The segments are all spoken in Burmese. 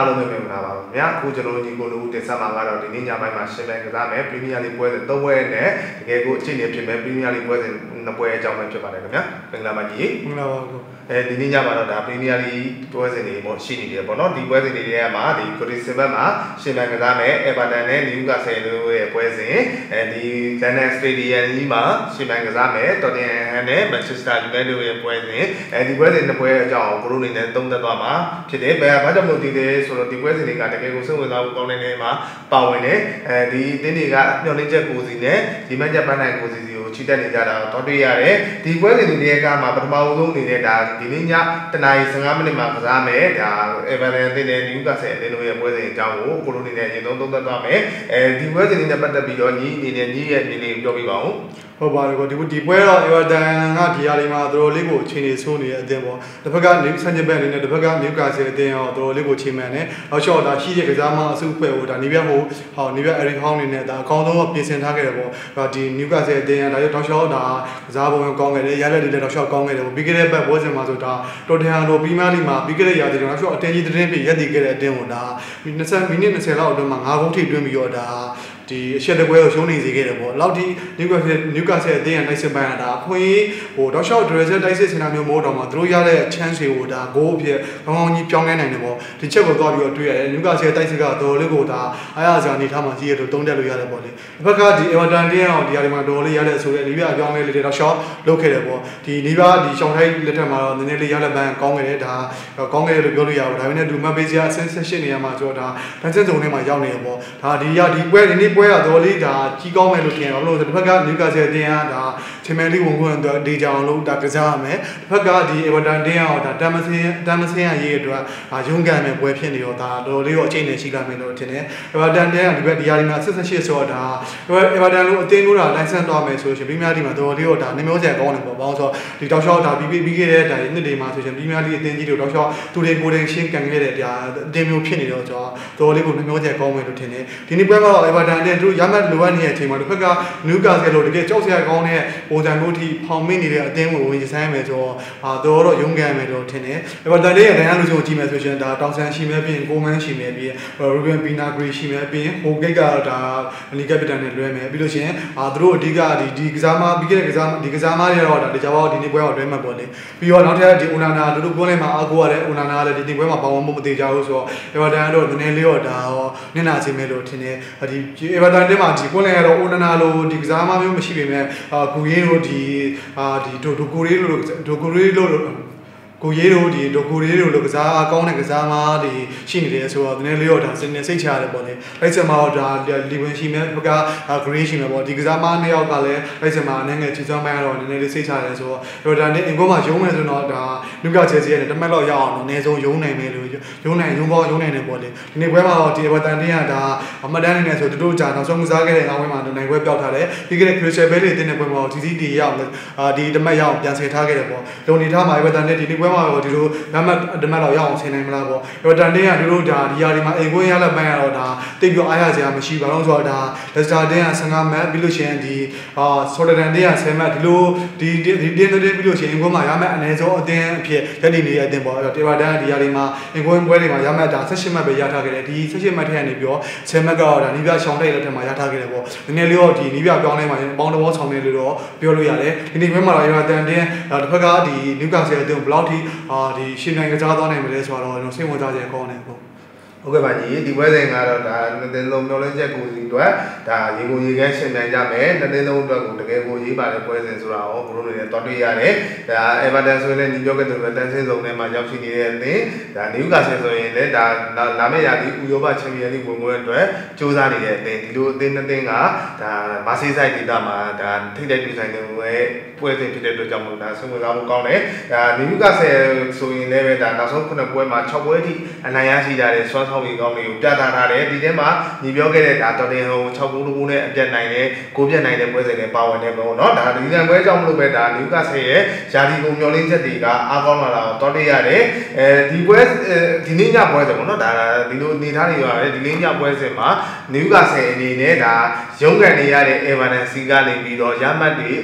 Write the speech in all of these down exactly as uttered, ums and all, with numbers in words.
အားလုံးပဲမင်္ဂလာပါဗျာအခုကျွန်တော်ညီကိုလူတင်ဆက်မှာကတော့ဒီနေ့ညပိုင်းမှာရှင်ပိုင်းကစားမယ်ပရီးမီးယားလိပွဲစဉ်သုံးပွဲနဲ့တကယ်ကိုအခြေအနေဖြစ်မဲ့ပရီးမီးယားလိပွဲစဉ်နှစ်ပွဲအကြောင်းပဲဖြစ်ပါတယ်ခင်ဗျာမင်္ဂလာပါညီမင်္ဂလာပါကိုအဲဒီနေ့ညမှာတော့ဒါပရီးမီးယားလိပွဲစဉ်တွေပေါ့ရှိနေတယ်ပေါ့နော်ဒီပွဲစဉ်တွေထဲမှာဒီကိုရီစင်ဘတ်မှာရှင်ပိုင်းကစားမယ်အေဗာတန်နဲ့နယူကာဆယ်တို့ရဲ့ပွဲစဉ်အဲဒီလန်ဒန်စတေဒီယမ်ကြီးမှာရှင်ပိုင်းကစားမယ်တော်တင်ဟန်နဲ့မန်ချက်စတာယူနိုက်တက်တို့ရဲ့ပွဲစဉ်အဲဒီပွဲစဉ်နှစ်ပွဲအကြောင်းကိုရိုနေနဲ့သုံးသက်သွားမှာဖြစ်တယ်ဘယ်ဘာကြောင့်လို့ဒီလဲဆိုတော့ဒီပွဲစဉ်တွေကတကယ်ကိုစိတ်ဝင်စားဖို့ကောင်းတဲ့နေမှာပါဝင်တယ်အဲဒီအသင်းတွေကမျှော်လင့်ချက်ကိုစီနဲ့ဒီမန်ချက်ပန်းနိုင်ကိုစီစီကိုချီတက်နေကြတာတော့တွေ့ရတယ်ဒီပွဲစဉ်တွေကမှပထမဆုံးအနေနဲ့ဒါဒီနေ့ညတနာရီဆယ်ငါးမိနစ်မှာကစားမယ်ဒါအေဗာတန်အသင်းနဲ့နယူကာဆယ်အသင်းတို့ရဲ့ပွဲစဉ်အကြောင်းကိုကိုရိုနေနဲ့အရင်ဆုံးသုံးသက်သွားမယ်အဲဒီပွဲစဉ်တွေနဲ့ပတ်သက်ပြီးတော့ညီအနေနဲ့ညီရဲ့အနေလေးပြောပြပါဦးဟုတ်ပါတယ်ကိုဒီဒီပွဲတော့အေဗာတန်ကဒီဟာလေးမှာတော်တော်လေးကိုအခြေအနေဆိုးနေတဲ့အသင်းပေါ့တစ်ဖက်ကနယူဆန်ချန်ဘက်အနေနဲ့တစ်ဖက်ကနယူကာဆယ်အသင်းရောတော်တော်လေးကိုချိန်မှန်တယ်နောက်လျှော့ဒါရှိတဲ့ကစားမအစုအဖွဲ့ဟိုဒါနေပြဟိုဟောနေပြအရီဟောင်းနေနဲ့ဒါအကောင်းဆုံးပြင်ဆင်ထားခဲ့တယ်ပေါ့ဒီနယူကာဆယ်အသင်းကဒါရောတောက်လျှော့ဒါကစားပုံကောင်းခဲ့တယ်ရလက်တွေလည်းတောက်လျှော့ကောင်းခဲ့တယ်ပေါ့ပြီးခဲ့တဲ့ဘက်ပွဲစဉ်မှာဆိုဒါတော်တန်ဟန်လိုပီးမားလီမှာပြီးခဲ့တဲ့ရာသီတောက်လျှော့အတင်းကြီးတင်းပြီးရက်တည်ခဲ့တဲ့အသင်းကိုဒါ၂၀မိနစ်၂၀လောက်အတွင်းမှာ၅ဂိုးထိတွင်းပြီးတော့ဒါဒီအရှက်တပွဲကိုရှုံးနေစေခဲ့တယ်ပေါ့လောက်ဒီနယူကာဆယ်နယူကာဆယ်အသင်းရဲ့တိုက်စစ်ပိုင်းကဒါအခွင့်ဟိုတောက်လျှောက်ဒရက်ဆက်တိုက်စစ်စင်တာမျိုးမဟုတ်တော့မှသူတို့ရတဲ့ chance တွေကိုဒါ goal အဖြစ်ကောင်းကောင်းကြီးပြောင်းလဲနိုင်တယ်ပေါ့ဒီချက်ကိုသွားပြီးတော့တွေ့ရတယ်နယူကာဆယ်တိုက်စစ်ကတော်လေးကိုဒါအားရစရာအနေထားမှာကြီးရတော့တုံးတက်လို့ရတယ်ပေါ့လေတစ်ဖက်ကဒီအေဗာတန်တင်းအောင်ဒီဟာဒီမှာတော်လေးရတဲ့ဆိုရဲနီးပြအပြောင်းလဲလေးတွေတောက်လျှောက်လုပ်ခဲ့တယ်ပေါ့ဒီနီးပြဒီရှောင်းထိုက်လက်ထက်မှာတော့နည်းနည်းလေးရတဲ့ဘန်းကောင်းခဲ့တယ်ဒါကောင်းခဲ့တယ်လို့ပြောလို့ရဘူးဒါပေမဲ့ဒူမတ်ပေးစရာအဆင့်ဆက်ရှင်းနေရမှာဆိုတော့ဒါတန်းစင်းစုံထဲမှာရောက်နေရပေါ့ဒါဒီရဒီပွဲဒီနေ့ပွဲကတော်လေးဒါကြီးကောင်းမယ်လို့ထင်တယ်ဘာလို့လဲဆိုတော့တစ်ဖက်ကနယူကာဆယ်အသင်းကဒါချန်ပီယံလိဝင်ခွင့်အတွက်ဒေဂျာအောင်လို့ဒါကစားရမယ်တစ်ဖက်ကဒီအေဗာတန်တင်းအောင်ဒါတမ်မဆင်းတမ်မဆင်းရရေးအတွက်ဒါရုံးကန်မယ်ပွဲဖြစ်နေတော့ဒါတော်တော်လေးတော့အချိန်နဲ့ရှိလာမယ်လို့ထင်တယ်အေဗာတန်တင်းကဒီဘက်ဒီယာဒီမှာဆက်ဆက်ရှစ်ဆိုတော့ဒါအေဗာတန်လို့အသင်းလို့ဒါလိုင်ဆန်သွားမယ်ဆိုရှင်ပရီးမီးယားလိမှာတော်တော်လေးတော့ဒါနှမျိုးစရာကောင်းတယ်ပေါ့ဘာလို့ဆိုတော့ဒီတောက်လျှောက်ဒါပြီးပြီးခဲ့တဲ့ဒါနှစ်တွေမှာဆိုရှင်ပရီးမီးယားလိအသင်းကြီးတို့တောက်လျှောက်သူတွေကိုယ်တိုင်ရှင်းကန်ခဲ့တဲ့ဒါအသင်းမျိုးဖြစ်နေတော့ကျွန်တော်တော်တော်လေးကိုနှမျိုးစရာကောင်းမယ်လို့ထင်တယ်ဒီနေ့ပွဲမှာတော့အေဗာတန်တင်းတို့ရမှတ်လိုအပ်နေတဲ့အချိန်မှာတစ်ဖက်ကနယူကာဆယ်လိုတကယ်ကြောက်စရာကောင်းတဲ့ပုံစံမျိုးထိဖောင်မိနေတဲ့အသင်းကိုဝင်ဆိုင်မယ်ဆိုတော့အာတော်တော့ရုန်းကန်မယ်လို့ထင်တယ်။အဲ့တော့တန်လေးရဲ့ဒိုင်ယာလူစုကိုကြည့်မယ်ဆိုရင်ဒါတောင်ဆန်ရှိမယ်ပြီးရင်ကိုမန်းရှိမယ်ပြီးရင်ရူဘန်ပီနာဂရီရှိမယ်ပြီးရင်ဟိုဂိတ်ကဒါမနီကပီတန်နဲ့လွဲမယ်ပြီးလို့ရှိရင်အာသူတို့အဓိကဒီဒီကစားမပြီးခဲ့တဲ့ကစားဒီကစားမတွေတော့ဒါတခြားဘောဒီနေ့ပွဲတော့လွဲမှတ်ပေါ့လေပြီးတော့နောက်ထပ်ဒီအိုနာနာတို့တို့ပွဲလေးမှာအာကိုရတယ်အိုနာနာလည်းဒီနေ့ပွဲမှာပါဝင်မှုမသေးကြဘူးဆိုတော့အေဗာတန်ကတော့နည်းနည်းလေးတော့ဒါရောနင့်နာစီမယ်လို့ထင်တယ်ဒီအေဗာတန်တင်းမှာဒီပွဲလေးကတော့အိုနာနာလိုဒီကစားမမျိုးမရှိပေမဲ့အာဂူရေးတို့ဒီအာဒီဒိုဒိုကိုရေးတို့ဒိုကိုရေးတို့ကိုရေးတို့ဒီဒိုကိုရေးတို့လိုကစားအကောင်းတဲ့ကစားမားတွေရှိနေတယ်ဆိုတော့နည်းနည်းလေးတော့ဒါစိတ်နဲ့စိတ်ချရတယ်ပေါ့လေလိုက်စမှာတော့ဒါလီဝင်ရှိမယ်ဘကဂရေးရှိမယ်ပေါ့ဒီကစားမားနှစ်ယောက်ကလည်းလိုက်စမှာအနေငယ်ချီစွမ်းပိုင်းတော့နည်းနည်းလေးစိတ်ချရတယ်ဆိုတော့ဒါနဲ့အင်ကိုမှာရုံးမယ်ဆိုတော့ဒါနုကချဲစီရဲ့တမက်လောက်ရအောင်တော့အနည်းဆုံးရုံးနိုင်မယ်လို့ရုံးနိုင်ရုံးပေါင်းရုံးနိုင်တယ်ပေါ့လေဒီနေ့ပွဲမှာတော့ဒီအေဗာတန်တင်းကဒါအမတန်းနေနေဆိုတူတူကြာနောက်ဆုံးကစားခဲ့တဲ့နောက်ပိုင်းမှာနိုင်ပွဲပျောက်ထားတယ်ပြီးခဲ့တဲ့ခရစ်စတယ်ဘဲလီတင်းတဲ့ပွဲမှာဒီစီတီရအောင်အာဒီတမက်ရအောင်ပြန်ဆယ်ထားခဲ့တယ်ပေါ့လုံနေထားမှာအေဗာတန်တင်းဒီနေ့ပွဲမှာတော့ဒီလိုနံပါတ်တမက်တော့ရအောင်ဆင်နိုင်မလားပေါ့အေဗာတန်တင်းကဒီလိုဒါဒီယာဒီမှာအိမ်ကွင်းရလက်ပန်းရတော့ဒါတိတ်ပြောအားရစရာမရှိပါဘူးဆိုတော့ဒါလက်စတာတင်းကဆယ်ငါးမတ်ပြီးလို့ရှိရင်ဒီအာဆော်ဒန်တင်းကဆယ်မတ်ဒီလိုဒီဒီတင်းတင်းပြီးလို့ရှိရင်အိမ်ကွင်းမှာရမတ်အနည်းဆုံးအသင်းအဖြစ်ရက်တည်နေတဲ့အသင်းပေါ့အဲ့တော့တေဗာတန်ကဒီယာဒီမှာအိမ်ကွင်းပွဲတွေမှာရမတ်ဒါ၁၈မတ်ပဲရထားခဲ့တယ်ဒီ၁၈မတ်ထဲကနေပြီးတော့ဆယ်မတ်ကတော့ဒါနီးပြရှောင်းတိုက်လက်ထက်မှာရထားခဲ့တယ်ပေါ့နည်းနည်းလေးတော့ဒီနီးပြပြောင်းလဲမှာပေါင်းတော်ဆောင်နေလို့တော့ပြောလို့ရတယ်ဒီနေ့ပွဲမှာတော့အေဗာတန်တင်းဒါတစ်ဖက်ကဒီနယူကာဆယ်အသင်းဘယ်လောက်ထိအာဒီရှင်နိုင်ကစားသွားနိုင်မလဲဆိုတော့ကျွန်တော်စိတ်ဝင်စားကြရကောင်းတယ်ပေါ့ဟုတ်ကဲ့ပါညီဒီပွဲစဉ်ကတော့ဒါနှစ်သင်းလုံးမျောလင်းချက်ကိုစီအတွက်ဒါရေကိုရေခဲရှင်နိုင်ကြမယ်နှစ်သင်းလုံးအတွက်ကိုတကယ်ကိုရေးပါတဲ့ပွဲစဉ်ဆိုတာကိုဘုရုံးတွေနဲ့တွားတွေ့ရတယ်ဒါအေဗာတန်ဆိုရင်လည်းညီပြောခဲ့တဲ့တန်ဆင်းစုံထဲမှာရောက်ရှိနေတဲ့အသင်းဒါနယူကာဆယ်ဆိုရင်လည်းဒါလာမယ့်ရာသီဥရောပချန်ပီယံလိဝင်ပွဲအတွက်စူးစမ်းနေတဲ့အသင်းဒီလိုအသင်းနှစ်သင်းကဒါမာဆေးဆိုင်ဒေသမှာဒါထိတိုက်တွေ့ဆိုင်တဲ့ပွဲစဉ်ဖြစ်တဲ့အတွက်ကြောင့်မို့ဒါဆွေးနွေးကားဖို့ကောင်းတယ်ဒါနယူကာဆယ်ဆိုရင်လည်းပဲဒါနောက်ဆုံးခုနှစ်ပွဲမှာ၆ပွဲထိအနိုင်ရရှိကြတဲ့ဆွမ်းဆောင်ပြီးကောင်းတွေကိုပြသထားတယ်ဒီထဲမှာညီပြောခဲ့တဲ့ဒါတော်တင်ဟို၆ဂိုးတကူနဲ့အပြတ်နိုင်တဲ့ကိုပြတ်နိုင်တဲ့ပွဲစဉ်တွေပါဝင်နေပေါ့နော်ဒါဒီကံပွဲကြောင့်မလို့ပဲဒါနယူကာဆယ်ရဲ့ယာဒီကိုမျောလင်းချက်တွေကအားကောင်းလာတာကိုတော်တရတယ်အဲဒီပွဲဒီနေ့ညပွဲစဉ်ပေါ့နော်ဒါဒီလိုနေထားနေရတယ်ဒီနေ့ညပွဲစဉ်မှာနယူကာဆယ်အနေနဲ့ဒါရုံးကန်နေရတဲ့အေဗာတန်စီကနေပြီးတော့ရမှတ်တွေ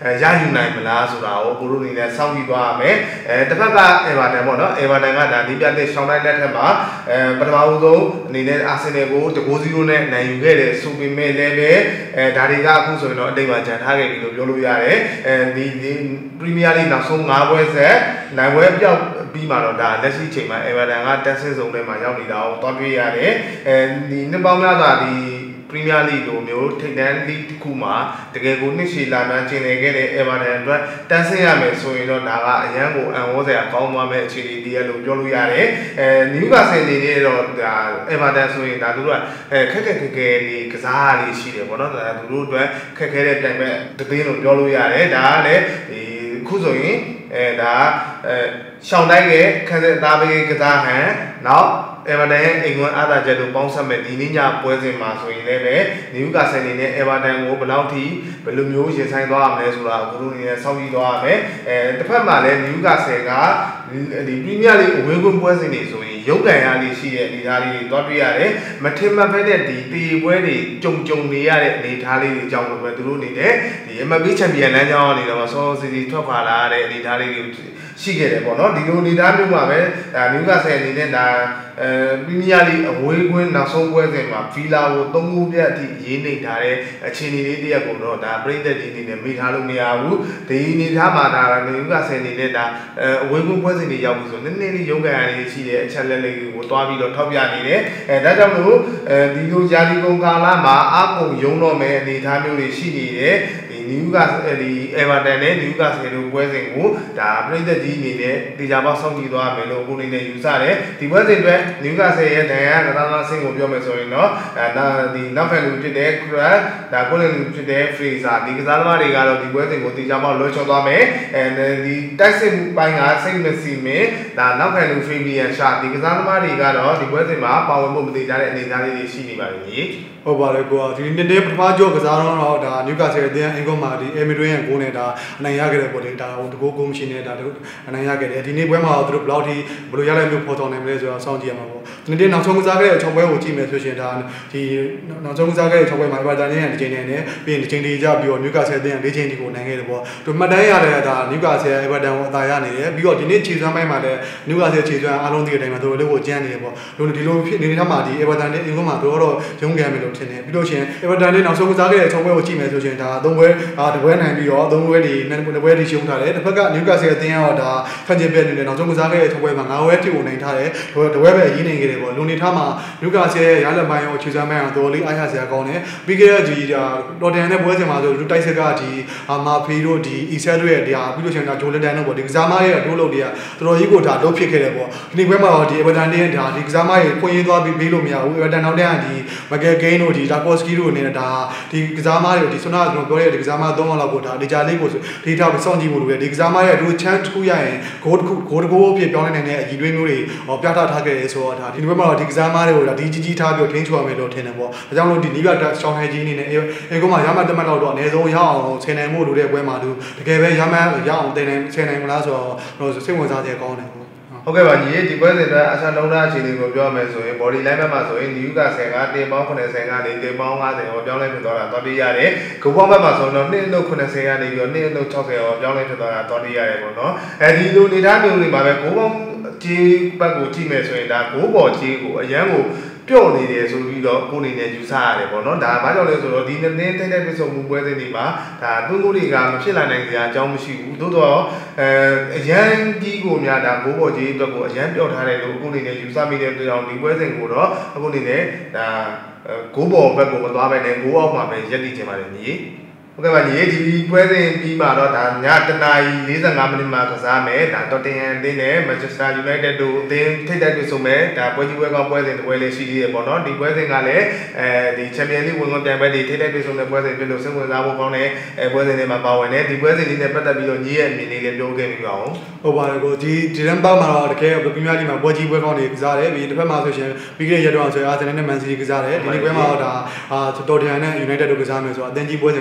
ရယူနိုင်မလားဆိုတာကိုကိုတို့အနေနဲ့စောင့်ကြည့်သွားရမယ်အဲတစ်ဖက်ကအေဗာတန်ပေါ့နော်အေဗာတန်ကဒါဒီပြတဲ့ရှောင်းတိုင်းလက်ထက်မှာအဲပထမဆုံးအနေနဲ့အာဆင်နယ်ကိုတကူစီရိုနဲ့နိုင်ယူခဲ့တယ်ဆိုပေမဲ့လည်းပဲအဲဒါတွေကအခုဆိုရင်တော့အတိတ်မှာဂျန်ထားခဲ့ပြီလို့ပြောလို့ရတယ်အဲဒီပရီးမီးယားလိနောက်ဆုံး၅ပွဲဆက်နိုင်ပွဲပြောက်ပြီးမှတော့ဒါလက်ရှိချိန်မှာအေဗာတန်ကတက်ဆင်းဆုံးထဲမှာရောက်နေတာကိုတွားတွေ့ရတယ်အဲဒီနှစ်ပေါင်းများစွာဒီပရီးမီးယားလိလိုမျိုးထိပ်တန်းလိတစ်ခုမှာတကယ်ကိုနှစ်ရှည်လာမှန်းကျင်နေခဲ့တဲ့အေဗာတန်အတွက်တန်းဆင်းရမယ်ဆိုရင်တော့ဒါကအရန်ကိုအံ့ဩစရာကောင်းသွားမဲ့အခြေအနေတည်းလို့ပြောလို့ရတယ်အဲနယူကာဆယ်နေနေတော့ဒါအေဗာတန်ဆိုရင်ဒါသူတို့ကအဲခက်ခက်ခဲခဲလေးကစားလေးရှိတယ်ပေါ့နော်ဒါသူတို့အတွက်ခက်ခဲတဲ့တိုင်ပဲတသိန်းလို့ပြောလို့ရတယ်ဒါကလည်းဒီခုဆိုရင်အဲဒါအဲရှောင်းတိုင်းရဲ့ခန်းစသားပေးကစားဟန်နောက်အေဗာတန်ရဲ့အိမ်ကွန်းအားသာချက်တို့ပေါင်းဆက်မဲ့ဒီနေ့ညပွဲစဉ်မှာဆိုရင်လည်းပဲနယူကာဆယ်နေနဲ့အေဗာတန်ကိုဘယ်လောက်ထိဘယ်လိုမျိုးရင်ဆိုင်သွားရမလဲဆိုတာကိုတို့အနေနဲ့စောင့်ကြည့်သွားရမယ်အဲတစ်ဖက်မှာလည်းနယူကာဆယ်ကဒီပရီးမီးယားလိအဝေးကွန်းပွဲစဉ်တွေဆိုရင်ရုပ်ကန်ရလေးရှိတဲ့အနေအထားလေးတွေတွားတွေ့ရတယ်မထင်မှတ်ဖက်တဲ့ဒီတီပွဲတွေကြုံကြုံနေရတဲ့အနေအထားလေးတွေအကြောင်းလို့ပဲသူတို့အနေနဲ့ဒီ M L B ချန်ပီယံလမ်းကြောင်းအနေနဲ့ဆောစီစီထွက်ခွာလာတဲ့အနေအထားလေးတွေရှိခဲ့တယ်ပေါ့နော်ဒီလိုအနေအထားမျိုးမှာပဲဒါနယူကာဆယ်အနေနဲ့ဒါအဲပရီးမီးယားလိအဝေးကွင်းနောက်ဆုံးပွဲစဉ်မှာဗီလာကိုသုံးခုပြတ်အထိရေးနေထားတဲ့အခြေအနေလေးတရက်ကိုတော့ဒါပရိသတ်တွေအနေနဲ့မေ့ထားလို့မရဘူးဒီအနေထားမှာဒါနယူကာဆယ်အနေနဲ့ဒါအဝေးကွင်းပွဲစဉ်တွေရောက်ပြီဆိုနည်းနည်းလေးရုံးကန်ရလေးရှိတဲ့အချက်လက်လေးကိုတွားပြီးတော့ထောက်ပြနေတယ်အဲဒါကြောင့်မို့အဲဒီလိုဂျာဒီကုံကာလာမှာအကုံရုံးတော့မယ်အနေအထားမျိုးတွေရှိနေတယ်နယူကာဒီအေဗာတန်နဲ့နယူကာဆယ်တို့ပွဲစဉ်ကိုဒါပရိသတ်ကြီးအနေနဲ့တေချာပေါက်စောင့်ကြည့်သွားမယ်လို့ကိုယ်အနေနဲ့ယူဆတယ်ဒီပွဲစဉ်အတွက်နယူကာဆယ်ရဲ့ဒဏ်ရာကစားသမားဆင်းကိုပြောမယ်ဆိုရင်တော့အဲဒါဒီနောက်ဖက်လူဖြစ်တဲ့ Crack ဒါကိုလည်းလူဖြစ်တဲ့ Fraser ဒီကစားသမားတွေကတော့ဒီပွဲစဉ်ကိုတေချာပေါက်လွှဲချော်သွားမယ်အဲဒီတိုက်စစ်ပိုင်းကစိတ်မစီမင်းဒါနောက်ဖက်လူ Fabian Shah ဒီကစားသမားတွေကတော့ဒီပွဲစဉ်မှာပါဝင်ဖို့မသေးကြတဲ့အနေအထားလေးတွေရှိနေပါတယ်ညီဟုတ်ပါတယ်ကွာဒီနေ့နေ့ပထမကြောကစားတော့ဒါနယူကာဆယ်အသင်းအင်ကွန်မှာဒီအမီတွင်းရဲ့ဂိုးနဲ့ဒါအနိုင်ရခဲ့တယ်ပေါ့လေဒါဟိုတကူဂိုးမရှိနဲ့ဒါအနိုင်ရခဲ့တယ်ဒီနေ့ပွဲမှာသူတို့ဘယ်လောက်ထိဘယ်လိုရလိုက်မျိုးပေါ်တော်နိုင်မလဲဆိုတော့စောင့်ကြည့်ရမှာပေါ့ဒီနေ့နောက်ဆုံးကစားခဲ့တဲ့၆ပွဲကိုကြည့်မယ်ဆိုရှင်ဒါဒီနောက်ဆုံးကစားခဲ့တဲ့၆ပွဲမှာဘာသာချင်းရဲ့ဒီချိန်နဲ့ပြီးရင်ဒီချိန်တွေကြပြီးတော့နယူကာဆယ်အသင်းက၄ချိန်ဒီကိုနိုင်ခဲ့တယ်ပေါ့သူမှတ်တမ်းရတဲ့ဒါနယူကာဆယ်အေဗာတန်ကိုအသာရနေတယ်ပြီးတော့ဒီနေ့ခြေစွမ်းပိုင်းမှာလည်းနယူကာဆယ်ခြေစွမ်းအားလုံးဒီအတိုင်းမှာသူတို့လေးကိုကျန်းနေတယ်ပေါ့ဒီလိုဖြစ်နေနေတာမှာဒီအေဗာတန်နဲ့အင်ကွန်မှာတို့တော့ရုံးကန်မယ်လို့ထင်တယ်ပြီးလို့ရှင်အေဗာတန်နဲ့နောက်ဆုံးကစားခဲ့တဲ့၆ပွဲကိုကြည့်မယ်ဆိုရှင်ဒါသုံးပွဲအာတပွဲနိုင်ပြီးတော့သုံးပွဲဒီနှစ်ပွဲဒီရှုံးထားတယ်တစ်ဖက်ကနယူကာဆယ်အသင်းကတော့ဒါဖန်ချင်ပြက်နေတယ်နောက်ဆုံးကစားခဲ့တဲ့၆ပွဲမှာ၅ပွဲထိကိုနိုင်ထားတယ်တပွဲပဲရေးနေခဲ့တယ်ပေါ့လူနေထားမှာနယူကာဆယ်ရဲ့ရလက်ပိုင်းရောခြေစွမ်းပိုင်းအောင်တော်လေးအားရစရာကောင်းတယ်ပြီးခဲ့တဲ့ဒီတော်တန်နဲ့ပွဲစဉ်မှာဆိုလူတိုက်ဆက်ကဒီမာဖီတို့ဒီအီဆယ်တို့ရဲ့ဒီဟာပြီးလို့ရှင်ဒါဂျိုလန်တန်တို့ပေါ့ဒီကစားမရဲ့အတိုးလုပ်တွေကတော်တော်ကြီးကိုဒါလုံးဖြစ်ခဲ့တယ်ပေါ့ဒီနေ့ပွဲမှာတော့ဒီအေဗာတန်နဲ့ဒါဒီကစားမရဲ့ဖွင့်ရင်းသွားပြီးပေးလို့မရဘူးအေဗာတန်နောက်တန်းကဒီမကယ်ဂိန်းတို့ဒီလာကော့စကီတို့အနေနဲ့ဒါဒီကစားမတွေကိုဒီဆွမ်းနာကျွန်တော်ပြောတဲ့ဒီကစားမသုံးယောက်လောက်ကိုဒါဒေတာလေးကိုဆိုဒေတာကိုစောင့်ကြည့်ဖို့လိုတယ်ဒီကစားမရဲ့ဒူချန်တစ်ခုရရင်ဂိုးတစ်ခုဂိုးတစ်ခုအဖြစ်ပြောင်းနိုင်တဲ့အကြီးတွေးမျိုးတွေပြသထားခဲ့ရဲဆိုတော့ဒါဒီနေ့ပွဲမှာတော့ဒီကစားမတွေကိုဒါဒီကြီးကြီးထားပြီးထိန်းချုပ်ရမယ်လို့ထင်တယ်ပေါ့ဒါကြောင့်လို့ဒီနီးပြရှောင်းဟဲကြီးအနေနဲ့အေကုန်းမှာရမတ်တမတ်တော့တော့အနည်းဆုံးရအောင်ဆယ်နိုင်မှုလိုတဲ့ပွဲမှာသူတကယ်ပဲရမတ်ရအောင်တင်နိုင်ဆယ်နိုင်မလားဆိုတော့စိတ်ဝင်စားစရာကောင်းတယ်ဟုတ်ကဲ့ပါညီဒီပွဲစဉ်အတွက်အဆန်လုံးသားအခြေအနေကိုပြောမယ်ဆိုရင် body line ဘက်မှာဆိုရင် new ကဆယ်ကတင်ပေါင်း၇၀ကနေတင်ပေါင်း၅၀ဟောပြောင်းလဲဖြစ်သွားတာတော်တည်ရတယ်ဂုံပေါင်းဘက်မှာဆိုတော့နှစ်အနုတ်၇၀ကနေပြီးတော့နှစ်အနုတ်၆၀ဟောပြောင်းလဲဖြစ်သွားတာတော်တည်ရတယ်ပေါ့နော်အဲဒီလိုနေသားမျိုးတွေမှာပဲဂုံပေါင်းကြီးဘက်ကိုကြည့်မယ်ဆိုရင်ဒါဂိုးပေါ်ကြီးကိုအရန်ကိုပြော့နေတယ်ဆိုပြီးတော့ကိုယ်အနေနဲ့ယူဆရတယ်ပေါ့နော်ဒါဘာကြောင့်လဲဆိုတော့ဒီနေ့တင်းတဲ့ပြဿနာပွဲစဉ်တွေမှာဒါသွင်းကိုတွေကမဖြစ်လာနိုင်ကြအကြောင်းမရှိဘူးသို့တော့အဲအရန်ကြီးကိုများဒါဘိုးဘော်ကြီးအတွက်ကိုအရန်ပြော့ထားတယ်လို့ကိုယ်အနေနဲ့ယူဆမိတဲ့အတွက်ကြောင့်ဒီပွဲစဉ်ကိုတော့အခုအနေနဲ့ဒါဂိုးဘော်ဘက်ကိုမသွားဘဲနဲ့ဂိုးအောက်မှာပဲရပ်တည်ချင်ပါတယ်ညီဟုတ်ကဲ့ပါညီဒီပွဲစဉ်ပြီးမှတော့ဒါညတနာရီ၄၅မိနစ်မှာကစားမယ်ဒါတော့တင်ဟန်အသင်းနဲ့ Manchester United တို့အသင်းထိပ်တိုက်တွေ့ဆုံမယ်ဒါပွဲကြီးပွဲကောင်းပွဲစဉ်တစ်ပွဲလေးရှိသေးတယ်ပေါ့နော်ဒီပွဲစဉ်ကလည်းအဲဒီ Champions League ဝင်ဝင်ပြိုင်ပွဲတွေထိပ်တိုက်တွေ့ဆုံတဲ့ပွဲစဉ်ဖြစ်လို့စိတ်ဝင်စားဖို့ကောင်းတဲ့အဲပွဲစဉ်တွေမှာပါဝင်တယ်ဒီပွဲစဉ်လေးနဲ့ပတ်သက်ပြီးတော့ညီရဲ့အမြင်လေးလည်းပြောခဲ့ပြီးပါအောင်ဟုတ်ပါတယ်ကိုဒီဒီတန်းပေါက်မှာတော့တကယ်ပရီးမီးယားလိမှာပွဲကြီးပွဲကောင်းတွေကစားတယ်ပြီးတစ်ဖက်မှာဆိုရှင်ပြီးခဲ့တဲ့ရက်တော့ဆိုအာဆင်နယ်နဲ့ Man City ကစားတယ်ဒီနေ့ပွဲမှာတော့ဒါအာတော်တန်နဲ့ United တို့ကစားမယ်ဆိုတော့အသင်းကြီးပွဲစဉ်နှစ်ပွဲလောက်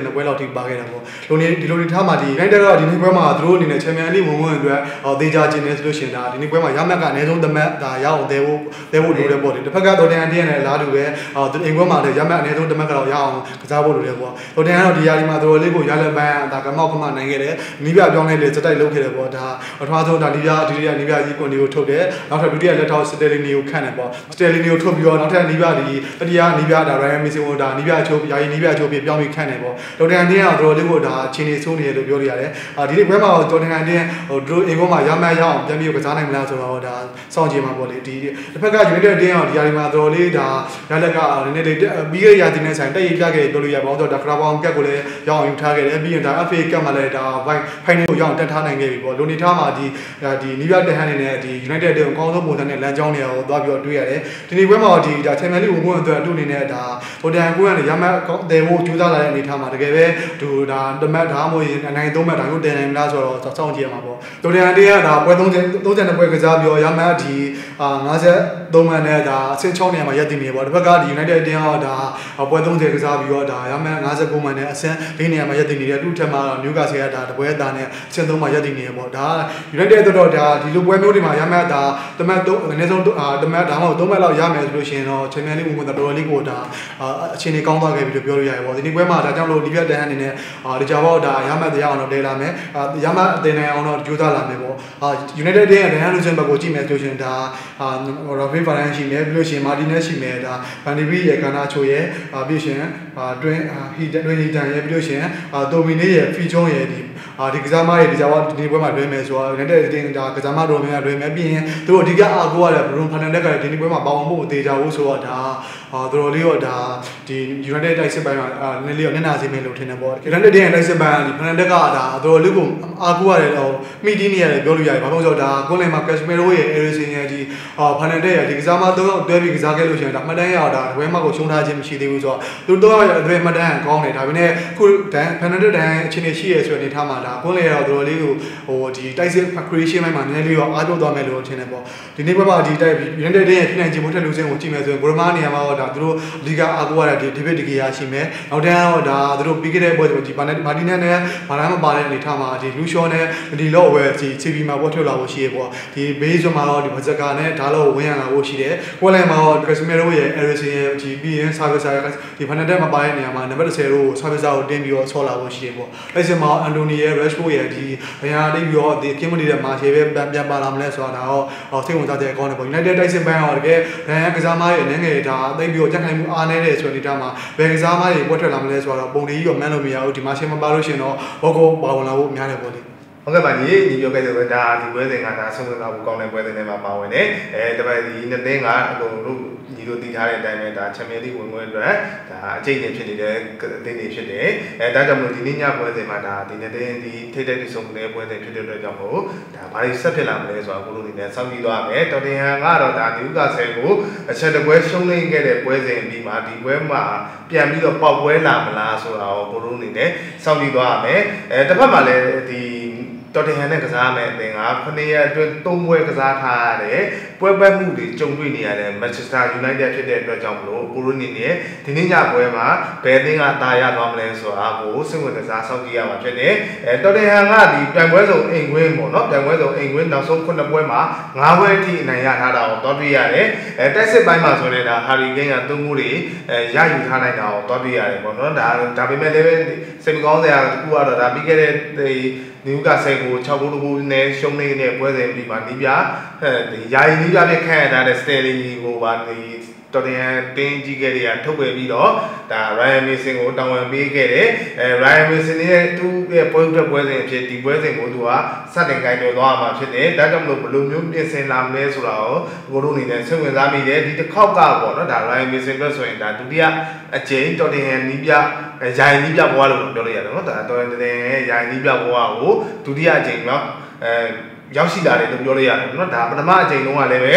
ထိပါခဲ့တာပေါ့လူနေဒီလိုတွေထားမှဒီ United ကဒီနေ့ပွဲမှာသူတို့အနေနဲ့ Champions League ဝင်ဝင်အတွက်ဒေဂျာကျင်နေဆိုလို့ရှိရင်ဒါဒီနေ့ပွဲမှာရမှတ်ကအနည်းဆုံးတစ်မှတ်ဒါရအောင်တဲဖို့တဲဖို့လိုတယ်ပေါ့ဒီတစ်ဖက်ကတော်တန်တည်းနဲ့အလားတူပဲသူအိမ်ပွဲမှာလည်းရမှတ်အနည်းဆုံးတစ်မှတ်ကတော့ရအောင်ကစားဖို့လိုတယ်ပေါ့တော်တန်ကတော့ဒီယာဒီမှာတော်တော်လေးကိုရလက်ပန်းဒါကမောက်ကမနိုင်ခဲ့တယ်နီးပြပြောင်းလဲလေစတိုက်လုပ်ခဲ့တယ်ပေါ့ဒါအထွားဆုံးဒါနီးပြဒီရီယာနီးပြကြီးကွန်ဒီကိုထုတ်တယ်နောက်ထပ်ဒုတိယလက်ထောက်စတယ်လီနီကိုခန့်တယ်ပေါ့စတယ်လီနီကိုထုတ်ပြီးတော့နောက်ထပ်နီးပြဒီတတိယနီးပြဒါရိုင်မီစီဝဒါနီးပြချိုးယာယီနီးပြချိုးပြီးပြောင်းပြီးခန့်တယ်ပေါ့တော်တန်တင်းကတော့တော်တော်လေးကိုဒါချင်းနေဆိုးနေတယ်လို့ပြောလို့ရတယ်အာဒီနေ့ပွဲမှာတော်တန်တင်းဟိုဒိုအိမ်ပေါ်မှာရမှတ်ရအောင်ပြန်ပြီးကစားနိုင်မလားဆိုတော့ဒါစောင့်ကြည့်မှာပေါ့လေဒီတစ်ဖက်က United တင်းအောင်ဒီယာဒီမှာတော်တော်လေးဒါရလက်ကနည်းနည်းလေးပြီးခဲ့ရာဒီနေ့ဆိုင်တက်ရေးပြခဲ့ပြောလို့ရပါအောင်တော့ဒါခရာဘောင်ကက်ကိုလည်းရအောင်ယူထားခဲ့တယ်ပြီးရင်ဒါ F A ကက်မှာလည်းဒါဖိုင်ဖိုင်နယ်ကိုရအောင်တက်ထားနိုင်ခဲ့ပြီပေါ့လူနေထားမှာဒီဒီနီးပြတက်ဟန်နေနဲ့ဒီ United တင်းအကောင်းဆုံးပုံစံနဲ့လမ်းကြောင်းတွေကိုသွားပြီးတော့တွေ့ရတယ်ဒီနေ့ပွဲမှာဒီဒါ Champions League ဝင်ဝင်အတွက်အတူအနေနဲ့ဒါဟိုတန်ကိုကနေရမှတ်တဲဖို့ကြိုးစားလာတဲ့အနေထားမှာတကယ်ပဲသူဒါတမတ်ဒါမှမဟုတ်ရင်အနိုင်သုံးမှတ်ဒါမျိုးတင်နိုင်မလားဆိုတော့စောင့်ကြည့်ရမှာပေါ့တော်တန်တင်းကဒါပွဲသုံးဆယ်သုံးဆယ်နှစ်ပွဲကစားပြီးတော့ရမှတ်ဒီအာငါးဆယ်သုံးမှတ်နဲ့ဒါအဆင့်၆နေရာမှာရပ်တည်နေပေါ့တစ်ဖက်ကဒီ United တင်းကဒါပွဲသုံးဆယ်ကစားပြီးတော့ဒါရမှတ်ငါးဆယ်ကိုမှတ်နဲ့အဆင့်၄နေရာမှာရပ်တည်နေတယ်သူ့ထက်မှာနျူကာဆယ်ကဒါတပွဲအသားနဲ့အဆင့်သုံးမှာရပ်တည်နေရပေါ့ဒါ United တော်တော်ဒါဒီလိုပွဲမျိုးတွေမှာရမှတ်ဒါတမတ်သုံးအနည်းဆုံးတမတ်ဒါမှမဟုတ်သုံးမှတ်လောက်ရမယ်ဆိုလို့ရှိရင်တော့ Champions League ဝင်တော့တော်တော်လေးကိုဒါအခြေအနေကောင်းသွားခဲ့ပြီလို့ပြောလို့ရတယ်ပေါ့ဒီနေ့ပွဲမှာဒါကြောင့်လို့လီဗီယာတန်ဟန်အနေနဲ့ဒီကြတော့ဒါရမှတ်တရားအောင်တော့တဲလာမယ်ရမှတ်အတင်နိုင်အောင်တော့ကြိုးစားလာမယ်ပေါ့ United တင်းကဒန်ဟန်လူစင်ဘက်ကိုကြည့်မယ်ဆိုရှင်ဒါရော်ဗင်ဖာရန်ရှိမယ်ပြီးလို့ရှိရင်မာတီနက်ရှိမယ်ဒါဗန်ဒီဘီရဲ့ကာနာချိုရဲ့ပြီးရှင်တွင်းဟီတွင်းဟီတန်ရဲ့ပြီးလို့ရှိရင်တိုမီနေရဲ့ဖီဂျွန်ရဲ့ဒီဒီကစားမရဲ့ဒီကြတော့ဒီပွဲမှာတွင်းမယ်ဆိုတော့ United တင်းဒါကစားမတော်များတွင်းမယ်ပြီးရင်သူတို့အဓိကအားကိုးရတဲ့ဘရုံဖာနန်ဒက်ကလည်းဒီနေ့ပွဲမှာပါဝင်ဖို့အသေးချာဘူးဆိုတော့ဒါတော်တော်လေးတော့ဒါဒီ United တိုက်စစ်ပိုင်းမှာနည်းလေးတော့နည်းနာစေမယ်လို့ထင်တယ်ပေါ့ United တင်းရဲ့တိုက်စစ်ပိုင်းကဒီဖာနန်ဒက်ကဒါတော်တော်လေးကိုအားကိုးရတယ်တော့မိတီးနေရတယ်ပြောလို့ရတယ်ဘာလို့ဆိုတော့ဒါကွန်လင်မှာ Casemiro ရဲ့ Eriksen ရဲ့ဒီဖာနန်ဒက်ရဲ့ဒီကစားမသုံးယောက်တွဲပြီးကစားခဲ့လို့ရှိရင်ဒါမှတ်တမ်းရအောင်ဒါတပွဲမှာကိုရှုံးထားခြင်းမရှိသေးဘူးဆိုတော့သူတို့တော့အတွေ့မှတ်တမ်းကောင်းတယ်ဒါပေမဲ့ခုဒန်ဖာနန်ဒက်ဒန်အခြေအနေရှိရဆိုတဲ့အနေထားမှာဒါကွန်လင်ရောတော်တော်လေးကိုဟိုဒီတိုက်စစ် creation ပိုင်းမှာနည်းနည်းလေးတော့အားထုတ်သွားမယ်လို့ထင်တယ်ပေါ့ဒီနေ့ပွဲမှာဒီတိုက် United တင်းရဲ့ထိနိုင်ခြင်းမထက်လူစင်းကိုကြည့်မယ်ဆိုရင်ဘရမာနေရာမှာတော့ဒါသူတို့လီဂါအားကိုးရတဲ့ဒီ David De Gea ရှိမယ်နောက်တန်းတော့ဒါသူတို့ပြီးခဲ့တဲ့ပွဲဒီမာတီနက်နဲ့ဘာသာမပါတဲ့အနေထားမှာဒီလူရှောနဲ့ဒီလော့ဝဲဒီ စီ ဗီ မှာပေါ်ထွက်လာဖို့ရှိရပေါ့ဒီ base မှာတော့ဒီမဇကာနဲ့ဒါလို့ဝင်ရလာဖို့ရှိတယ်ပွဲလန်မှာတော့ Casemiro ရဲ့ Eriksen ရဲ့ဒီပြီးရင် service ဒီဖာနန်ဒက်မှာပါတဲ့နေရာမှာနံပါတ်၁၀ကို service ကိုတင်ပြီးတော့ဆော့လာဖို့ရှိရပေါ့အဲ့ဒီမှာ Anthony ရဲ့ Rashford ရဲ့ဒီဘယ်ဟာတိတ်ပြီးတော့ဒီကင်းမနေတဲ့ Martial ပဲပြန်ပြန်ပါလာမလဲဆိုတာတော့စိတ်ဝင်စားတဲ့အကောင်းတယ်ပေါ့ United တိုက်စစ်ပိုင်းတော့တကယ်ဒန်ရန်ကစားမရဲ့အနေငယ်ဒါတိတ်ပြီးတော့ကြက်ခိုင်မှုအားနည်းတဲ့ဆိုတဲ့နေတာမှာဘယ်ကစားမတွေပွက်ထွက်လာမလဲဆိုတော့ပုံလေးကြီးတော့မှန်းလို့မရဘူးဒီမှာရှင်းမပါလို့ရှင်တော့ဘောကောပါဝင်လာဖို့များတယ်ပေါ့လေဟုတ်ကဲ့ပါညီညီပြောခဲ့တဲ့ပဲဒါဒီပွဲစဉ်ကဒါဆုံးဆုံးတော့ကောင်းတဲ့ပွဲစဉ်တွေမှာပါဝင်တယ်အဲတပတ်ဒီနှစ်သိန်းကအကုန်လုံးညီတို့တည်ထားတဲ့အတိုင်းပဲဒါချန်ပီယံလိဝင်ပွဲအတွက်ဒါအကျိတ်နေဖြစ်နေတဲ့အသင်းတွေဖြစ်တယ်အဲဒါကြောင့်မလို့ဒီနေ့ညပွဲစဉ်မှာဒါဒီနှစ်သိန်းဒီထိတ်တဲ့ဆုံးတဲ့ပွဲစဉ်ဖြစ်တဲ့အတွက်ကြောင့်မို့ဒါဘာတွေဆက်ဖြစ်လာမလဲဆိုတော့ကိုလိုအနေနဲ့စောင့်ကြည့်သွားမယ်တော်တင်ဟန်ကတော့ဒါဒီဥကဆယ်ကိုအချက်တပွဲရှုံးနေခဲ့တဲ့ပွဲစဉ်ပြီးမှဒီပွဲမှာပြန်ပြီးတော့ပေါက်ပွဲလာမလားဆိုတော့ကိုလိုအနေနဲ့စောင့်ကြည့်သွားရမယ်အဲတစ်ဖက်မှာလည်းဒီတော်တင်ဟန်နဲ့ကစားမယ်အသင်းကခုနှစ်ရက်အတွင်းသုံးပွဲကစားထားရတယ်ပွဲပတ်မှုတွေကြုံတွေ့နေရတဲ့ Manchester United ဖြစ်တဲ့အတွက်ကြောင့်မလို့ကိုရိုနီနဲ့ဒီနေ့ညပွဲမှာဘယ်အသင်းကတာရသွားမလဲဆိုတာကိုစိတ်ဝင်စားစောင့်ကြည့်ရမှာဖြစ်တယ်အဲတော်တင်ဟန်ကဒီပြန်ပွဲစုံအိမ်ကွင်းပေါ့နော်ပြန်ပွဲစုံအိမ်ကွင်းနောက်ဆုံးခုနှစ်ပွဲမှာငါးပွဲအထိအနိုင်ရထားတာကိုတော်တွေ့ရတယ်အဲတက်စစ်ပိုင်းမှာဆိုရင်ဒါဟာရီကိန်းကသုံးခုတွေအဲရယူထားနိုင်တာကိုတော်တွေ့ရတယ်ပေါ့နော်ဒါဒါပေမဲ့လည်းစိတ်မကောင်းစရာတစ်ခုကတော့ဒါပြီးခဲ့တဲ့ဒီကဆယ်ကို၆ခုတခုနဲ့ရှုံးနေတဲ့ပွဲစဉ်ပြီးမှနီးပြအဲဒီယာယီနီးပြပြခန့်ရတဲ့စတယ်လီကိုပါဒီတော်တင်တင်းကြီးခဲ့တဲ့ထုတ်ပယ်ပြီးတော့ဒါ Ryan Mason ကိုတောင်းဝန်ပေးခဲ့တယ်အဲ Ryan Mason ရဲ့သူ့ရဲ့ပွဲထွက်ပွဲစဉ်အဖြစ်ဒီပွဲစဉ်ကိုသူကစတင်ကြိုင်တော်သွားမှာဖြစ်တယ်ဒါကြောင့်မလို့ဘယ်လိုမျိုးပြင်ဆင်လာမလဲဆိုတာကိုကိုတို့အနေနဲ့စိတ်ဝင်စားမိတယ်ဒီတစ်ခေါက်ကပေါ့နော်ဒါ Ryan Mason အတွက်ဆိုရင်ဒါဒုတိယအကြိမ်တော်တင်နီးပြယာယီနီးပြဘွားလို့ပြောလို့ရတယ်နော်ဒါတော်တင်ယာယီနီးပြဘွားကိုဒုတိယအကြိမ်တော့အဲရောက်ရှိလာတယ်လို့ပြောလို့ရတယ်နော်ဒါပထမအကြိမ်တုန်းကလည်းပဲ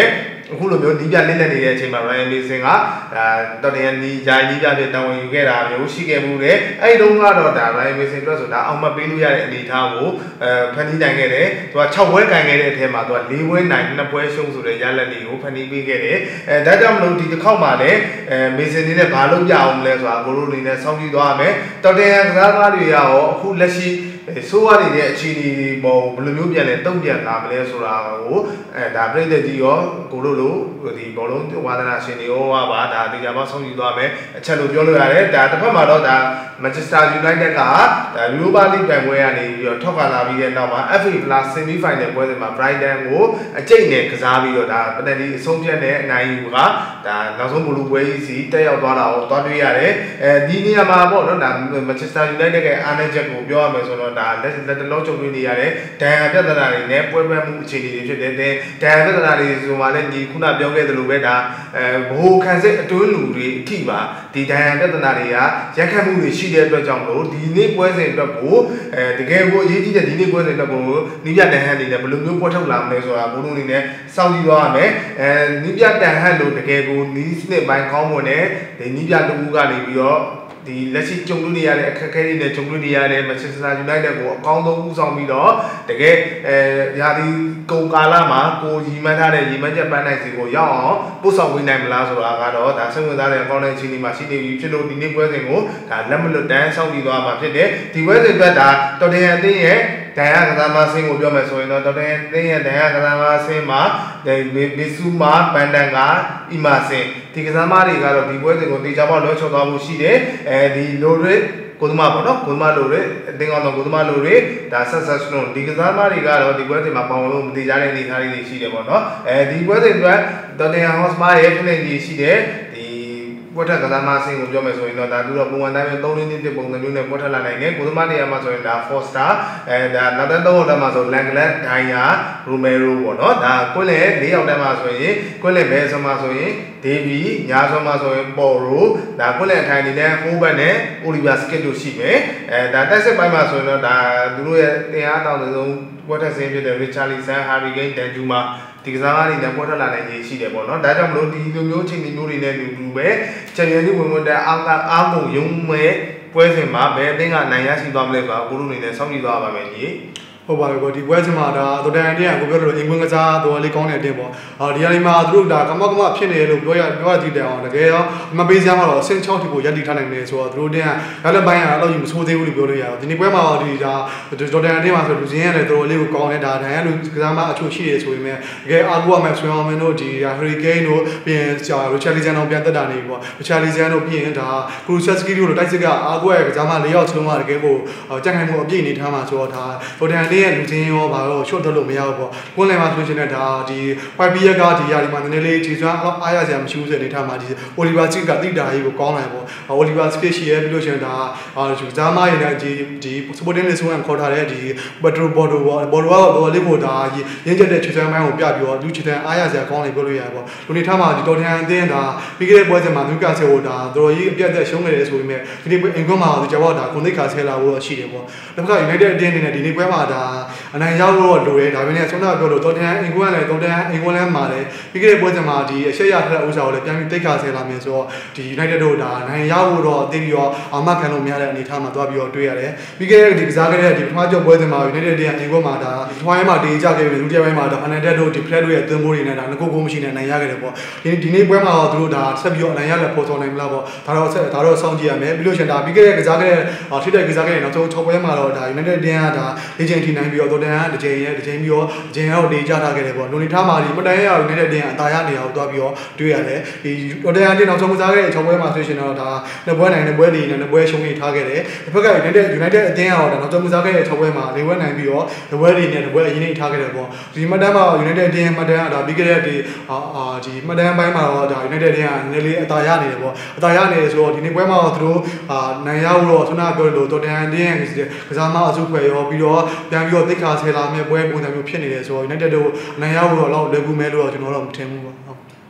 အခုလိုမျိုးနီးပြလက်လက်နေတဲ့အချိန်မှာ Ryan Mason ကဒါတော်တယ်နီးယာနီးပြပြတောင်းဝင်ယူခဲ့တာမျိုးရှိခဲ့မှုတယ်အဲ့ဒီတုန်းကတော့ဒါ Ryan Mason အတွက်ဆိုတာအောင်မပေးလို့ရတဲ့အနေအထားကိုအဲဖန်တီးနိုင်ခဲ့တယ်သူက၆ပွဲကန်ခဲ့တဲ့အထက်မှာသူက၄ပွဲနိုင်၂ပွဲရှုံးဆိုတဲ့ရလဒ်တွေကိုဖန်တီးပေးခဲ့တယ်အဲဒါကြောင့်မလို့ဒီတစ်ခေါက်မှာလည်းအဲ Mason နေနဲ့ဘာလုပ်ပြအောင်လဲဆိုတာကိုလိုအနေနဲ့စောင့်ကြည့်သွားရမယ်တော်တယ်ကစားသမားတွေရောအခုလက်ရှိဆိုးရနေတဲ့အခြေအနေပေါ်ဘယ်လိုမျိုးပြန်လဲတုံ့ပြန်လာမလဲဆိုတာကိုအဲဒါပြည်သက်ကြီးရောကိုလိုလိုဒီဘောလုံးဝါသနာရှင်တွေရောပါဒါတရားပေါင်းဆုံးယူသွားမယ်အချက်လို့ပြောလို့ရတယ်ဒါတစ်ဖက်မှာတော့ဒါ Manchester United ကဒါ Europa League ပြိုင်ပွဲကနေပြီးတော့ထောက်ခံလာပြီးတဲ့နောက်မှာ F A Plus Semi Final ပွဲစဉ်မှာ Brighton ကိုအကျိတ်နဲ့ကစားပြီးတော့ဒါပနတီအဆုံးဖြတ်တဲ့အနိုင်ယူကဒါနောက်ဆုံးဘလူးပွဲကြီးစီတက်ရောက်သွားတာကိုသွားတွေ့ရတယ်အဲဒီနေရာမှာပေါ့နော်ဒါ Manchester United ရဲ့အားနည်းချက်ကိုပြောရမယ်ဆိုတော့ဒါလက်လက်တလုံးချုပ်တွေ့နေရတယ်ဒဏ်ရာပြဿနာတွေနဲ့ပွဲပွဲမှုအခြေအနေတွေဖြစ်တဲ့ဒဏ်ရာပြဿနာတွေဆိုမှလည်းဒီခုနပြောခဲ့သလိုပဲဒါအဲဘိုးခံစစ်အတွင်းလူတွေအထိပါဒီဒဏ်ရာပြဿနာတွေကရက်ခတ်မှုတွေရှိတဲ့အတွက်ကြောင့်မလို့ဒီနေ့ပွဲစဉ်အတွက်ကိုအဲတကယ်ကိုအရေးကြီးတဲ့ဒီနေ့ပွဲစဉ်အတွက်ကိုနိပြတန်ဟန်နေနဲ့ဘယ်လိုမျိုးပွဲထုတ်လာမလဲဆိုတာဘိုးတို့အနေနဲ့စောင့်ကြည့်သွားရမယ်အဲနိပြတန်ဟန်လို့တကယ်ကိုနီးစနစ်ပိုင်းကောင်းမွန်တဲ့ဒီနိပြတူကနေပြီးတော့ဒီလက်ရှိကြုံတွေ့နေရတဲ့အခက်အခဲတွေနဲ့ကြုံတွေ့နေရတဲ့ Manchester United ကိုအကောင်းဆုံးဦးဆောင်ပြီးတော့တကယ်အဲရာသီကုန်ကာလမှာကိုရီမှန်းထားတဲ့ရီမှန်းချက်ပန်းနိုင်စီကိုရောက်အောင်ပို့ဆောင်ပေးနိုင်မလားဆိုတာကတော့ဒါစိတ်ဝင်စားတဲ့အကောင့်နဲ့အခြေအနေမှာရှိနေပြီဖြစ်လို့ဒီနေ့ပွဲစဉ်ကိုဒါလက်မလွတ်တန်းစောင့်ကြည့်သွားမှာဖြစ်တယ်ဒီပွဲစဉ်အတွက်ဒါတော်တယ်အသင်းရဲ့ဒဏ်ရာကစားမဆင်းကိုပြောမယ်ဆိုရင်တော့တော်တယ်အသင်းရဲ့ဒဏ်ရာကစားမဆင်းမှာမီဆူမာဘန်ဒန်ကအီမာဆင်ဒီကစားမတွေကတော့ဒီပွဲစဉ်ကိုတေချာပေါက်လွှဲချော်သွားမှုရှိတယ်အဲဒီလိုတွေကိုသမားပေါ့နော်ကိုသမားလိုတွေအတင်းအောင်တော့ကိုသမားလိုတွေဒါ successful ဒီကစားမတွေကတော့ဒီပွဲစဉ်မှာပေါင်လို့မတေချာတဲ့အနေအထားတွေရှိတယ်ပေါ့နော်အဲဒီပွဲစဉ်အတွက်တော်တယ်ဟော့စမာရဲ့ဖိနေကြီးရှိတယ်ပွက်ထက်ကစားမဆင်းကိုပြောမယ်ဆိုရင်တော့ဒါသူတော့ပုံမှန်တိုင်းပဲသုံးလေးနှစ်ပြပုံစံမျိုးနဲ့ပွက်ထက်လာနိုင်တယ်ကိုသမားတရားမှာဆိုရင်ဒါ four star အဲဒါနောက်တဲ့သုံးယောက်တည်းမှာဆိုလန်ဂလက်ဒိုင်ယာရိုမဲရိုပေါ့နော်ဒါကွင်းလေ၄ယောက်တည်းမှာဆိုရင်ကွင်းလေဘဲဆိုမှဆိုရင်ဒေဗီညာဆိုမှဆိုရင်ပေါ်ရိုဒါကွင်းလေအထိုင်နေတဲ့ဟိုးဘက်နဲ့အိုလီဗာစကစ်တို့ရှိမယ်အဲဒါတက်စစ်ပိုင်းမှာဆိုရင်တော့ဒါသူတို့ရဲ့တရားတောင်းဆုံးပွက်ထက်ဆင်းဖြစ်တဲ့ Richarlison Harry Kane တန်ဂျူမာဒီကစားမတွေနဲ့ပွက်ထွက်လာနိုင်ရေးရှိတယ်ပေါ့နော်ဒါကြောင့်မလို့ဒီလိုမျိုးချိန်မျိုးတွေနဲ့လူလူပဲချန်ပီယံလိဝင်ဝင်တဲ့အားကအားကုန်ရုံမဲ့ပွဲစဉ်မှာဘယ်အသင်းကနိုင်ရရှိသွားမလဲဆိုတာကိုလူအနေနဲ့စောင့်ကြည့်သွားပါမယ်ကြီးဟုတ်ပါတယ်ကိုဒီပွဲစဉ်မှာဒါတော်တန်တင်းကိုပြောလို့အင်္ဂွန်းကစားတော်လေးကောင်းတဲ့အတင်းပေါ့အာဒီအရင်မှာသူတို့ဒါကမောက်ကမဖြစ်နေလို့ပြောရပြောရကြည့်တယ်အောင်တကယ်ရောမပေးစရာမှတော့အဆင့်၆ထိကိုရပ်တည်ထားနိုင်တယ်ဆိုတော့သူတို့တင်းကလည်းပိုင်းကတော့မဆိုးသေးဘူးလို့ပြောလို့ရအောင်ဒီနေ့ပွဲမှာဒီဒါတော်တန်တင်းမှာဆိုလူချင်းရလည်းတော်လေးကိုကောင်းတယ်ဒါဒန်ရလူကစားမအချို့ရှိတယ်ဆိုပေမဲ့တကယ်အာကူအမက်ဆွေအောင်မင်းတို့ဒီဟရီကိန်းတို့ပြီးရင်ဆရာရိုချယ်လီဇန်တို့ပြန်တက်တာနေပေါ့ရိုချယ်လီဇန်တို့ပြီးရင်ဒါကရူဆက်စကီတို့တိုက်စစ်ကအာကူရဲ့ကစားမ၄ယောက်ဆုံးကတကယ်ကိုကြက်ခိုင်မှုအပြည့်အနေထားမှာဆိုတော့ဒါတော်တန်တင်းရဲ့လူချင်းရောဘာလို့ short တော့လို့မရဘူးပေါ့ကွန်းလယ်မှာဆိုရှင်နဲ့ဒါဒီ five year ကဒီရာဒီမှာနည်းနည်းလေးခြေစွမ်းအားရစရာမရှိဘူးဆိုတဲ့အနေထားမှာဒီ Oliver Skipp ကတိတာကြီးကိုကောင်းလာပေါ့ Oliver Skipp ရှိရဲပြီးလို့ရှင်ဒါဇာမားရည်နဲ့ဒီဒီ Sporting Lisbon ခေါ်ထားတဲ့ဒီ Pedro Porro ပေါ့ Porro ကတော့လေးကိုဒါရင်းချက်တဲ့ခြေစွမ်းပိုင်းကိုပြပြီးတော့လူခြေစွမ်းအားရစရာကောင်းနေပြောလို့ရပေါ့လူနေထားမှာဒီတော်ထန်အသင်းဒါပြီးခဲ့တဲ့ပွဲစဉ်မှာ Newcastle ကိုဒါတော်ကြီးအပြတ်သက်ရှုံးနေတယ်ဆိုပေမဲ့ဒီနေ့အင်ကွန်းမှာတော့ကျွန်တော်ဒါကိုနိတ်ခါဆဲလာဖို့ရှိတယ်ပေါ့တစ်ခါ United အသင်းအနေနဲ့ဒီနေ့ပွဲမှာဒါအနိုင်ရောက်တော့လိုတယ်ဒါပေမဲ့ဆုံးတာပြောလို့တော်တန်အင်ကွန်းလည်းတော်တန်အင်ကွန်းလည်းမှာတယ်ပြီးခဲ့တဲ့ပွဲစဉ်မှာဒီအရှက်ရထက်ဥစ္စာကိုလည်းပြန်ပြီးတိတ်ခါဆဲလာမယ်ဆိုတော့ဒီ United တို့ဒါနိုင်ရောက်ဖို့တော့အသေးပြီးတော့အာမခံလို့မရတဲ့အနေအထားမှာသွားပြီးတော့တွေ့ရတယ်ပြီးခဲ့တဲ့ဒီကစားခဲ့တဲ့ဒီပထမကျော်ပွဲစဉ်မှာ United တဲ့အင်ကွန်းမှာဒါထွိုင်းမှာဒီကြခဲ့ပြီးဒုတိယပိုင်းမှာဒါ United တို့ဒီ Flat တို့ရဲ့အသွင်မိုးတွေနဲ့ဒါငကိုကိုမရှိနဲ့နိုင်ရခဲ့တယ်ပေါ့ဒီဒီနေ့ပွဲမှာတော့သူတို့ဒါဆက်ပြီးတော့နိုင်ရလည်းပေါ်ဆောင်နိုင်မလားပေါ့ဒါတော့ဆက်ဒါတော့စောင့်ကြည့်ရမယ်ပြီးလို့ရှင်ဒါပြီးခဲ့တဲ့ကစားခဲ့တဲ့ထိတဲ့ကစားခဲ့တဲ့နောက်ဆုံး၆ပွဲမှာတော့ဒါ United တင်းကဒါလေ့ကျင့်ထိနိုင်ပြီးတော့တော်တန်ကတစ်ချိန်ရဲ့တစ်ချိန်ပြီးတော့ဂျင်ရောက်နေကြထားခဲ့တယ်ပေါ့လူနေထားမှာဒီမတန်ရအောင်နေတဲ့တင်းအသာရနေအောင်သွားပြီးတော့တွေ့ရတယ်ဒီတော်တန်တင်းနောက်ဆုံးကစားခဲ့တဲ့၆ပွဲမှာဆိုရှင်တော့ဒါနှစ်ပွဲနိုင်နှစ်ပွဲနေနဲ့နှစ်ပွဲရှုံးနေထားခဲ့တယ်တစ်ဖက်က United United အတင်းကတော့ဒါနောက်ဆုံးကစားခဲ့တဲ့၆ပွဲမှာလေးပွဲနိုင်ပြီးတော့နှစ်ပွဲနေနဲ့နှစ်ပွဲအရင်နေထားခဲ့တယ်ပေါ့ဒီမတန်မှာ United အတင်းမတန်ကဒါပြီးခဲ့တဲ့ဒီအာဒီမတန်ပိုင်းမှာတော့ဒါ United တင်းကနည်းလေးအသာရနေတယ်ပေါ့အသာရနေတယ်ဆိုတော့ဒီနေ့ပွဲမှာတော့သူတို့အာနိုင်ရတော့ဆွမ်းနာပြောလို့တော်တန်တင်းကစားမအစုဖွဲ့ရောပြီးတော့ပြန်ပြီးတော့တိတ်ခါဆယ်လာမဲ့ပွဲပုံစံမျိုးဖြစ်နေတယ်ဆိုတော့ United တို့နိုင်ရဖို့တော့လောက်လွယ်ကူမဲ့လို့တော့ကျွန်တော်တော့မထင်ဘူးပေါ့ဟုတ်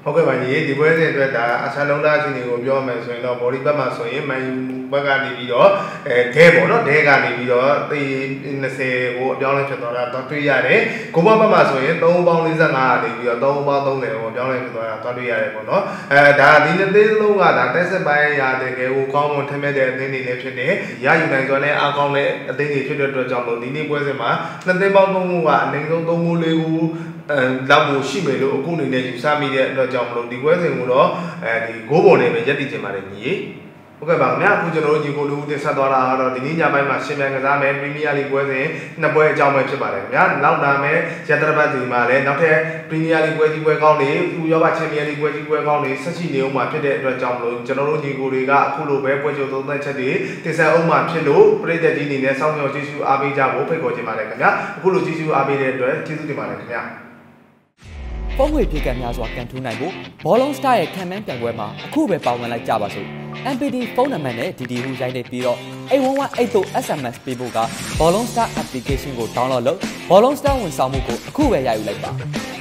ဟုတ်ကဲ့ပါညီဒီပွဲစဉ်အတွက်ဒါအဆန်လုံးသားအချင်းတွေကိုပြောမယ်ဆိုရင်တော့ body ဘက်မှာဆိုရင် man u ဘက်ကနေပြီးတော့အဲဒဲပေါ့နော်ဒဲကနေပြီးတော့တေ20ဟိုအပြောင်းလဲဖြစ်သွားတာတော့တွေ့ရတယ်ကိုဘဘက်မှာဆိုရင်3ပေါင်း45ကနေပြီးတော့3ပေါင်း30ဟိုအပြောင်းလဲဖြစ်သွားတာတော့တွေ့ရတယ်ပေါ့နော်အဲဒါဒီနှစ်သိန်းလုံးကဒါတက်ဆက်ပိုင်းရာတကယ်ဟိုကောင်းမွန်ထက်မြက်တဲ့အသင်းတွေလည်းဖြစ်တယ်ရယူနိုင်စွာနဲ့အားကောင်းတဲ့အသင်းတွေဖြစ်တဲ့အတွက်ကြောင့်လို့ဒီနေ့ပွဲစဉ်မှာနှစ်သိန်းပေါင်း3ခုကအနည်းဆုံး3ခု4ခုအဲလောက်ကိုရှိမယ်လို့အခုအနေနဲ့ယူဆမိတဲ့အတွက်ကြောင့်မလို့ဒီပွဲစဉ်ကိုတော့အဲဒီဂိုးပေါ်နေပဲရက်တည်ချင်ပါတယ်ညီဟုတ်ကဲ့ပါခင်ဗျာအခုကျွန်တော်တို့ညီကိုလူဦးတင်ဆက်သွားတာကတော့ဒီနေ့ညပိုင်းမှာရှင်မြန်ကစားမယ်ပရီးမီးယားလိပွဲစဉ်နှစ်ပွဲအကြောင်းပဲဖြစ်ပါတယ်ခင်ဗျာနောက်လာမယ်ရတရပတ်ဒီမှာလည်းနောက်ထပ်ပရီးမီးယားလိပွဲကြီးပွဲကောင်းတွေဥရောပချန်ပီယံလိပွဲကြီးပွဲကောင်းတွေဆက်ရှိနေအောင်မှာဖြစ်တဲ့အတွက်ကြောင့်မလို့ကျွန်တော်တို့ညီကိုတွေကအခုလိုပဲပွဲချုပ်သုံးသက်ချက်တွေတင်ဆက်အောင်မှာဖြစ်လို့ပြည်သက်ကြီးအနေနဲ့စောင့်မျှော်ကြည့်ရှုအားပေးကြဖို့ဖိတ်ခေါ်ချင်ပါတယ်ခင်ဗျာအခုလိုကြည့်ရှုအားပေးတဲ့အတွက်ကျေးဇူးတင်ပါတယ်ခင်ဗျာဖုန်းဝေပြေကံများစွာကန်ထူးနိုင်ဖို့ဘောလုံးစတာရဲ့ခံမှန်းပြိုင်ပွဲမှာအခုပဲပါဝင်လိုက်ကြပါစို့ M P D ဖုန်းနံပါတ်နဲ့ D D ဟူရိုက်နေပြီးတော့eight one one eight တို့ S M S ပေးဖို့ကဘောလုံးစတာ application ကို download လုပ်ဘောလုံးစတာဝန်ဆောင်မှုကိုအခုပဲရယူလိုက်ပါ